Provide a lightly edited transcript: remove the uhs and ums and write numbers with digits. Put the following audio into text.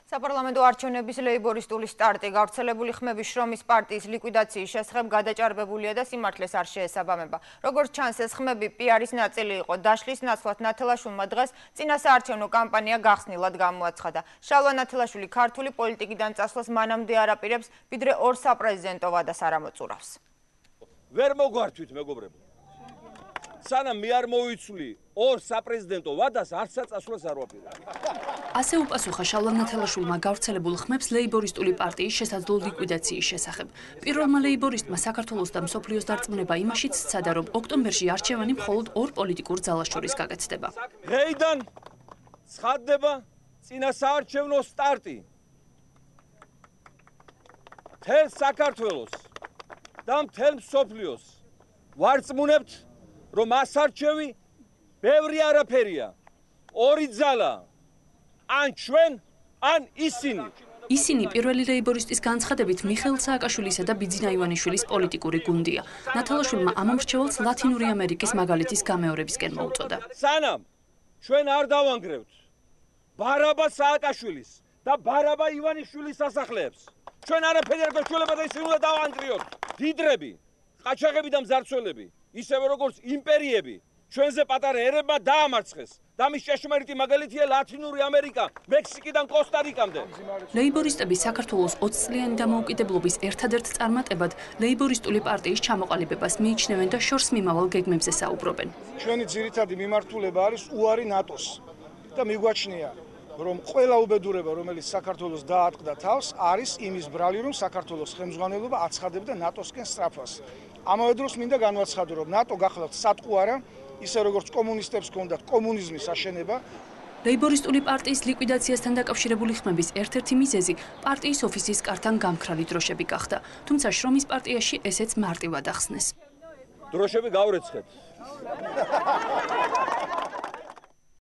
საპარლამენტო არჩევნების ლეიბორისტული სტარტი გავრცელებული ხმები შრომის პარტიის ლიკვიდაციის შესახებ გადაჭარბებულია და სიმართლეს არ შეესაბამება. როგორც ჩანს, ეს ხმები პიარის ნაწილი იყო. დაშლის ნაცვლად ნათელაშვილმა დღეს წინასაარჩევნო კამპანია გახსნილად გამოცახდა. შალვა ნათელაშვილი ქართული პოლიტიკიდან წასვლას მანამდე არ აპირებს, ვიდრე ორ საპრეზიდენტო ვადას არ ამოწურავს. ვერ მოგვართვით, მეგობრებო. სანამ მე არ მოვიცვლი ორ საპრეზიდენტო ვადას, არცაც წასვლას არ ვაპირებ. ასე უპასუხა შალვა ნათელაშვილმა გავრცელებულ ხმებს ლეიბორისტული პარტიის შესაძლო ლიკვიდაციის შესახებ. პირველმა ლეიბორისტმა საქართველოს და მსოფლიოს დარწმუნება იმაშიც სცადა, რომ ოქტომბერში არჩევანი მხოლოდ ორ პოლიტიკურ ძალას შორის გაკეთდება. დღეიდან ცხადდება წინასაარჩევნო სტარტი. მთელ საქართველოს და მთელ მსოფლიოს ვარწმუნებთ, რომ ასარჩევი ბევრი არაფერია. ორი ძალა. ან ჩვენ, ან ისინი. ისინი პირველი ლეიბორისტის განცხადებით მიხეილ სააკაშვილისა და ბიძინა ივანიშვილის პოლიტიკური გუნდია. ნათელაშვილმა ამ მრჩეველს ლათინური ამერიკის მაგალითის გამეორებისკენ მოუწოდა. სანამ ჩვენ არ დავანგრევთ ბარაბა სააკაშვილის და ბარაბა ივანიშვილის სასახლეებს, ჩვენ არაფერი არ გვეშველება და ისინი უნდა დავანგრიოთ. დიდრები, ყაჩაღები და მძარცველები, ისევე როგორც იმპერიები, ჩვენზე პატარა ერებმა დაამარცხეს. და მის ჭეშმარიტი მაგალითია ლათინური ამერიკა, მექსიკიდან კოსტა-რიკამდე. ლეიბორისტები საქართველოს 20 წლიანი დამოუკიდებლობის ერთადერთ წარმატებად ლეიბორისტული პარტიის ჩამოყალიბებას მიიჩნევენ და შორს მიმავალ გეგმებზე საუბრობენ. ჩვენი ძირითადი მიმართულება არის უარი ნატოს და მიგვაჩნია, რომ ყველა უბედურება, რომელიც საქართველოს დაატყდა თავს, არის იმის ბრალი, რომ საქართველოს ხელმძღვანელობა აცხადებდა ნატოსკენ სწრაფას. ამავე დროს მინდა განვაცხადო, რომ ნატო გახლავთ სატყუ არა, ისე როგორც კომუნისტებს ჰქონდათ კომუნიზმის აშენება. ლეიბორისტული პარტიის ლიკვიდაციასთან დაკავშირებული ხმების ერთ-ერთი მიზეზი პარტიის ოფისის კართან გამქრალი დროშები გახდა. თუმცა შრომის პარტიაში ესეც მარტივად ახსნეს. დროშები გავრეცხეთ.